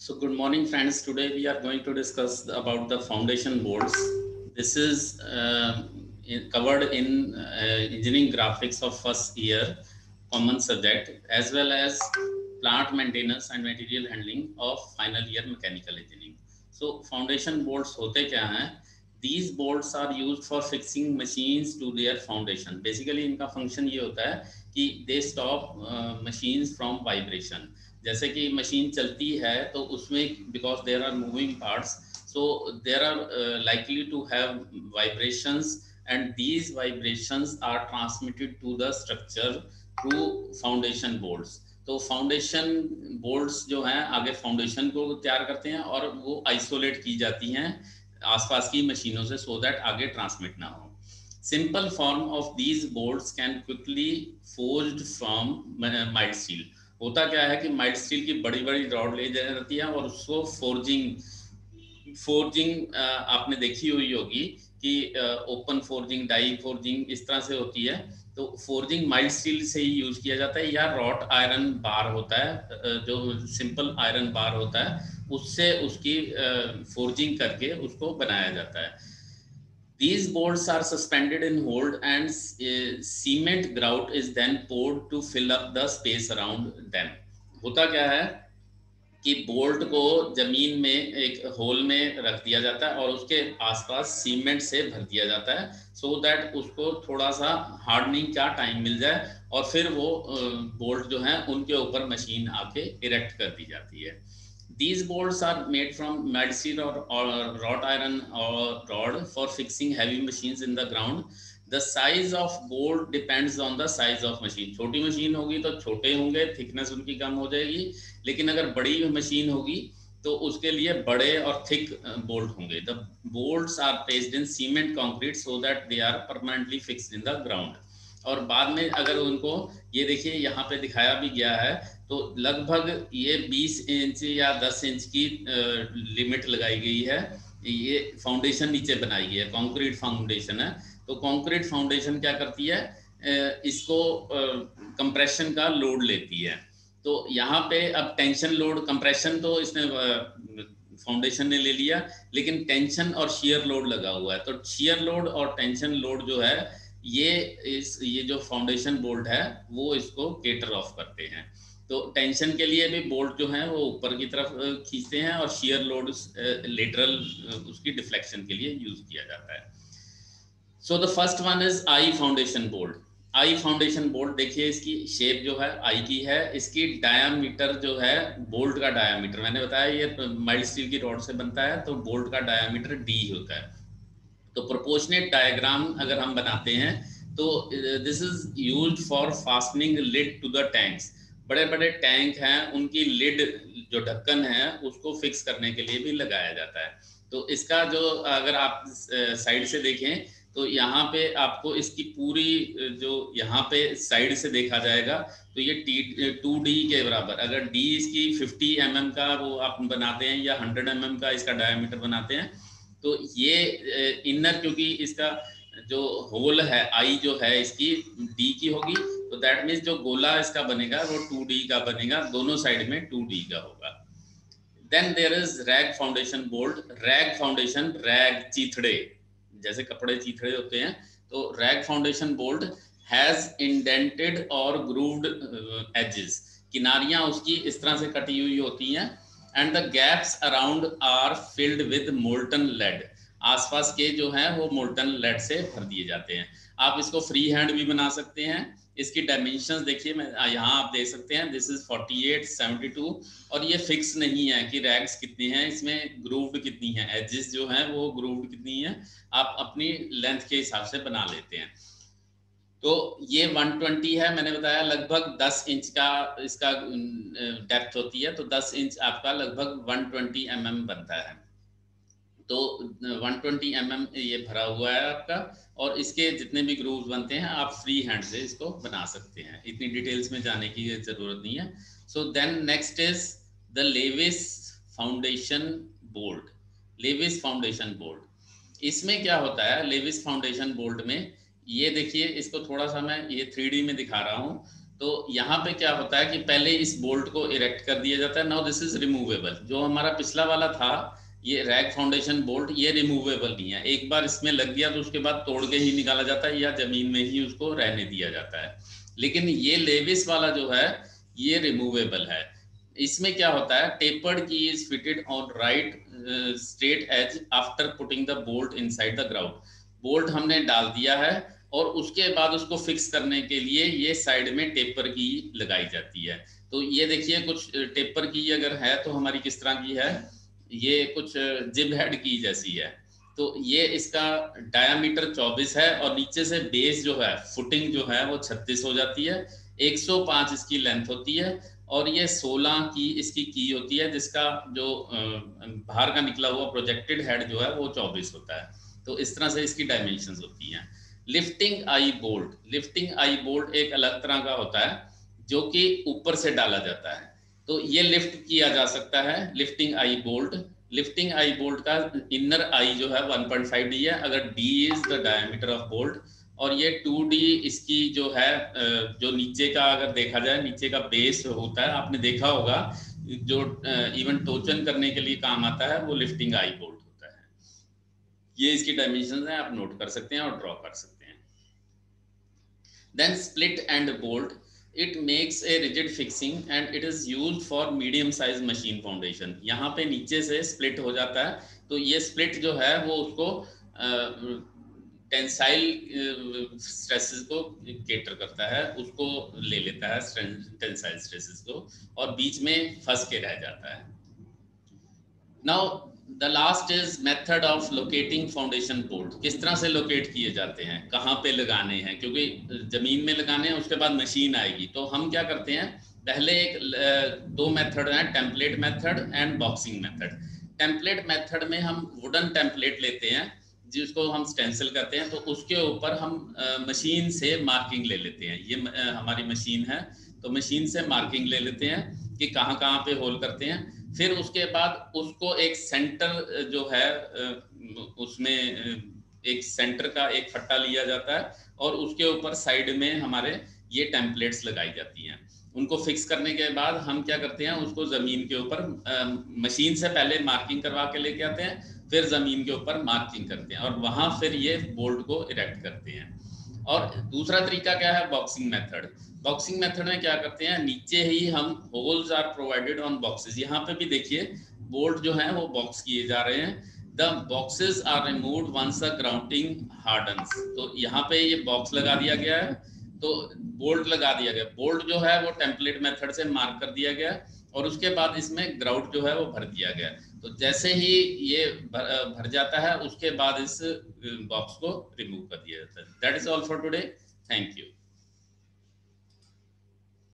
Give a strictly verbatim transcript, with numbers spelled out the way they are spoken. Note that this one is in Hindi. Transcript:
So good morning friends. Today we are going to discuss about the foundation boards. This is uh, in, covered in uh, engineering graphics of first year common subject, as well as plant maintenance and material handling of final year mechanical engineering. So foundation boards होते क्या हैं? These boards are used for fixing machines to their foundation. Basically इनका function ये होता है कि they stop uh, machines from vibration. जैसे कि मशीन चलती है तो उसमें because there are moving parts, so there are likely to have vibrations, and these vibrations are transmitted to the structure through foundation bolts. तो फाउंडेशन बोर्ड्स जो हैं आगे फाउंडेशन को तैयार करते हैं और वो आइसोलेट की जाती हैं आसपास की मशीनों से, सो so दैट आगे ट्रांसमिट ना हो. Simple form of these boards can quickly forged from mild steel. होता क्या है कि माइल्ड स्टील की बड़ी बड़ी रॉड ले जाती है और उसको फोर्जिंग फोर्जिंग आपने देखी हुई होगी कि ओपन फोर्जिंग, डाई फोर्जिंग इस तरह से होती है. तो फोर्जिंग माइल्ड स्टील से ही यूज किया जाता है, या रॉट आयरन बार होता है जो सिंपल आयरन बार होता है उससे उसकी फोर्जिंग करके उसको बनाया जाता है. These bolts are suspended in hold and uh, cement grout is then poured to fill up the space around them. होता क्या है कि बोल्ट को जमीन में एक होल में रख दिया जाता है और उसके आसपास सीमेंट से भर दिया जाता है, सो so दैट उसको थोड़ा सा हार्डनिंग का टाइम मिल जाए और फिर वो बोल्ट जो है उनके ऊपर मशीन आके इरेक्ट कर दी जाती है. These bolts are made from mud steel or, or wrought iron or rod for fixing heavy machines in the ground. The size of bolt depends on the size of machine. छोटी मशीन होगी तो छोटे होंगे, थिकनेस उनकी कम हो जाएगी, लेकिन अगर बड़ी मशीन होगी तो उसके लिए बड़े और थिक बोल्ट होंगे. The bolts are placed in cement concrete so that they are permanently fixed in the ground. और बाद में अगर उनको ये देखिए यहाँ पे दिखाया भी गया है तो लगभग ये बीस इंच या दस इंच की लिमिट लगाई गई है. ये फाउंडेशन नीचे बनाई गई है, कंक्रीट फाउंडेशन है. तो कंक्रीट फाउंडेशन क्या करती है, इसको कंप्रेशन का लोड लेती है. तो यहाँ पे अब टेंशन लोड, कंप्रेशन तो इसने फाउंडेशन ने ले लिया, लेकिन टेंशन और शियर लोड लगा हुआ है. तो शियर लोड और टेंशन लोड जो है ये इस ये जो फाउंडेशन बोल्ट है वो इसको केटर ऑफ करते हैं. तो टेंशन के लिए भी बोल्ट जो है वो ऊपर की तरफ खींचते हैं और शियर लोड लेटरल उसकी डिफ्लेक्शन के लिए यूज किया जाता है. So the first one is eye foundation bolt. Eye foundation bolt देखिए इसकी शेप जो है आई की है. इसकी डायामीटर जो है, बोल्ट का डायामीटर मैंने बताया ये माइल्ड स्टील की रॉड से बनता है, तो बोल्ट का डायामीटर डी होता है. तो प्रोपोर्शनेट डायग्राम अगर हम बनाते हैं तो this is used for fastening lid to the tanks. बड़े बड़े टैंक हैं उनकी लिड जो ढक्कन है उसको फिक्स करने के लिए भी लगाया जाता है. तो इसका जो अगर आप साइड से देखें तो यहाँ पे आपको इसकी पूरी जो यहाँ पे साइड से देखा जाएगा तो ये टी टू डी के बराबर, अगर डी इसकी फिफ्टी एम एम का वो आप बनाते हैं या हंड्रेड एम एम का इसका डायमीटर बनाते हैं, तो ये इनर क्योंकि इसका जो होल है आई जो है इसकी डी की होगी, तो दैट मीन्स जो गोला इसका बनेगा वो टू डी का बनेगा, दोनों साइड में टू डी का होगा. Then there is rag foundation bolt. Rag foundation, rag चीथड़े, जैसे कपड़े चीथड़े होते हैं, तो rag foundation bolt has indented और ग्रूव्ड एजेस. किनारियां उसकी इस तरह से कटी हुई होती हैं and the gaps around are filled with molten lead. आसपास के जो हैं वो मोल्टन लेड से भर दिए जाते हैं. आप इसको फ्री हैंड भी बना सकते हैं. इसकी डायमेंशंस देखिए, मैं यहाँ आप देख सकते हैं, this is forty eight, seventy two, और ये फिक्स नहीं है कि रैग्स कितनी हैं, इसमें ग्रूव्ड कितनी है, एजेस जो हैं वो ग्रूव्ड कितनी है, आप अपनी लेंथ के हिसाब से बना लेते हैं. तो ये वन ट्वेंटी है, मैंने बताया लगभग दस इंच का इसका डेप्थ होती है, तो दस इंच आपका लगभग वन ट्वेंटी एम एम बनता है. तो वन ट्वेंटी एम एम ये भरा हुआ है आपका, और इसके जितने भी ग्रूव्स बनते हैं आप फ्री हैंड से इसको बना सकते हैं, इतनी डिटेल्स में जाने की जरूरत नहीं है. So then next is the Lewis foundation bolt. Lewis foundation bolt, इसमें क्या होता है, लेविस फाउंडेशन बोल्ट में ये देखिए, इसको थोड़ा सा मैं ये थ्री डी में दिखा रहा हूँ. तो यहाँ पे क्या होता है कि पहले इस बोल्ट को इरेक्ट कर दिया जाता है। Now this is removable. जो हमारा पिछला वाला था ये रैक फाउंडेशन बोल्ट, ये रिमूवेबल नहीं है। एक बार इसमें लग गया तो उसके बाद तोड़ के ही निकाला जाता है या जमीन में ही उसको रहने दिया जाता है। लेकिन ये लेविस वाला जो है ये रिमूवेबल है। इसमें क्या होता है, tapered key is fitted on right straight edge after putting the bolt inside the ground. Bolt हमने डाल दिया है और उसके बाद उसको फिक्स करने के लिए ये साइड में टेपर की लगाई जाती है। तो ये देखिए कुछ टेपर की अगर है तो हमारी किस तरह की है, ये कुछ जिब हेड की जैसी है। तो ये इसका डायामीटर चौबीस है और नीचे से बेस जो है फुटिंग जो है वो छत्तीस हो जाती है। एक सौ पाँच इसकी लेंथ होती है और ये सोलह की इसकी की होती है, जिसका जो बाहर का निकला हुआ प्रोजेक्टेड हेड जो है वो चौबीस होता है। तो इस तरह से इसकी डायमेंशंस होती हैं। Lifting eye bolt, lifting eye bolt एक अलग तरह का होता है जो कि ऊपर से डाला जाता है। तो ये लिफ्ट किया जा सकता है lifting eye bolt. Lifting eye bolt का इनर आई जो है वन पॉइंट फाइव डी है, अगर D is the diameter of bolt, और ये टू डी इसकी जो है जो नीचे का अगर देखा जाए नीचे का बेस होता है, आपने देखा होगा जो इवन टोचन करने के लिए काम आता है वो लिफ्टिंग आई बोल्ट होता है। ये इसकी डायमेंशन है, आप नोट कर सकते हैं और ड्रॉ कर सकते हैं। Then split end bolt, it makes a rigid fixing and it is used for medium size machine foundation। यहाँ पे नीचे से स्प्लिट हो जाता है, तो ये स्प्लिट जो है वो उसको टेंसाइल स्ट्रेसेस को केटर करता है, उसको ले लेता है टेंसाइल स्ट्रेसेस को और बीच में फंस के रह जाता है। Now the last is method of locating foundation bolt. किस तरह से लोकेट किए जाते हैं, कहाँ पे लगाने हैं, क्योंकि जमीन में लगाने हैं उसके बाद मशीन आएगी। तो हम क्या करते हैं, पहले एक दो मेथड हैं, template method and boxing method. Template method में हम वुडन टेम्पलेट लेते हैं जिसको हम स्टेंसिल करते हैं, तो उसके ऊपर हम मशीन से मार्किंग ले लेते हैं। ये हमारी मशीन है तो मशीन से मार्किंग ले लेते हैं कि कहाँ कहाँ पे होल करते हैं। फिर उसके बाद उसको एक सेंटर जो है उसमें एक सेंटर का एक फट्टा लिया जाता है और उसके ऊपर साइड में हमारे ये टेम्पलेट्स लगाई जाती हैं। उनको फिक्स करने के बाद हम क्या करते हैं, उसको ज़मीन के ऊपर मशीन से पहले मार्किंग करवा के लेके आते हैं, फिर ज़मीन के ऊपर मार्किंग करते हैं और वहाँ फिर ये बोल्ट को इरेक्ट करते हैं। और दूसरा तरीका क्या है, बॉक्सिंग मेथड। बॉक्सिंग मेथड में क्या करते हैं, नीचे ही हम holes are provided on boxes. यहाँ पे भी देखिए बोल्ट जो है वो बॉक्स किए जा रहे हैं। The boxes are removed once the grounding hardens. तो यहाँ पे ये बॉक्स लगा दिया गया है, तो बोल्ट लगा दिया गया। बोल्ट जो है वो टेम्पलेट मेथड से मार्क कर दिया गया और उसके बाद इसमें ग्राउट जो है वो भर दिया गया। तो जैसे ही ये भर, भर जाता है उसके बाद इस बॉक्स को रिमूव कर दिया जाता है। That is all for today. Thank you.